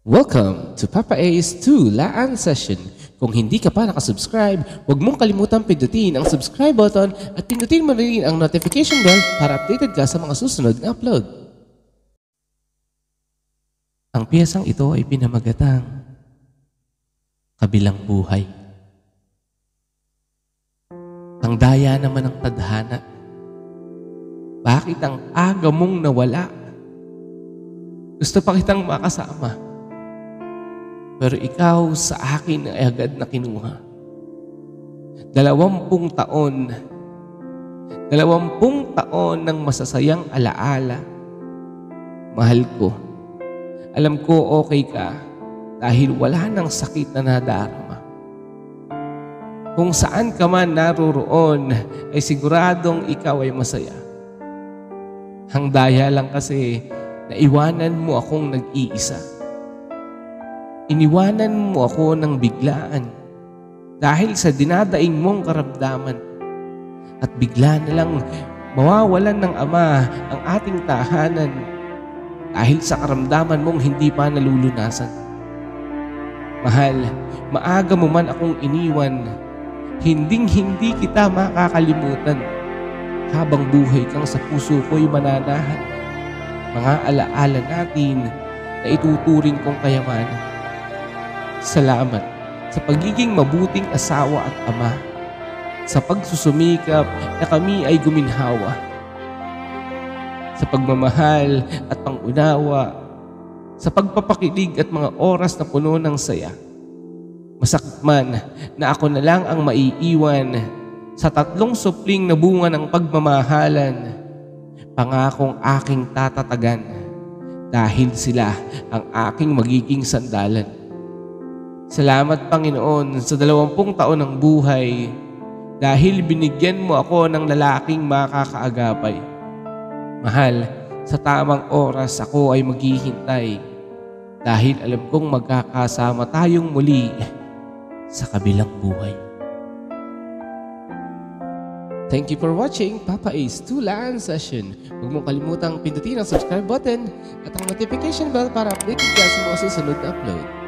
Welcome to Papa A's 2 Laan Session. Kung hindi ka pa nakasubscribe, huwag mong kalimutan pindutin ang subscribe button at pindutin mo rin ang notification bell para updated ka sa mga susunod na upload. Ang piyesang ito ay pinamagatang Kabilang Buhay. Ang daya naman ng tadhana. Bakit ang aga mong nawala? Gusto pa kitang makasama. Pero ikaw sa akin ay agad na kinuha. 20 taon. 20 taon ng masasayang alaala. Mahal ko. Alam ko okay ka dahil wala nang sakit na nadarama. Kung saan ka man naroroon ay siguradong ikaw ay masaya. Ang daya lang kasi naiwanan mo akong nag-iisa. Iniwanan mo ako ng biglaan dahil sa dinadaing mong karamdaman. At bigla na lang mawawalan ng ama ang ating tahanan dahil sa karamdaman mong hindi pa nalulunasan. Mahal, maaga mo man akong iniwan, hinding-hindi kita makakalimutan. Habang buhay kang sa puso ko'y mananahan. Mga alaala natin na ituturing kong kayamanan. Salamat sa pagiging mabuting asawa at ama, sa pagsusumikap na kami ay guminhawa, sa pagmamahal at pangunawa, sa pagpapakilig at mga oras na puno ng saya. Masakit man na ako na lang ang maiiwan sa 3 supling na bunga ng pagmamahalan, pangakong aking tatatagan dahil sila ang aking magiging sandalan. Salamat Panginoon sa 20 taon ng buhay dahil binigyan mo ako ng lalaking makakaagapay. Mahal, sa tamang oras ako ay maghihintay dahil alam kong magkakasama tayong muli sa kabilang buhay. Thank you for watching Papa A's 2 Laan Session. Huwag mong kalimutang pindutin ang subscribe button at ang notification bell para updated ka sa mga susunod na upload.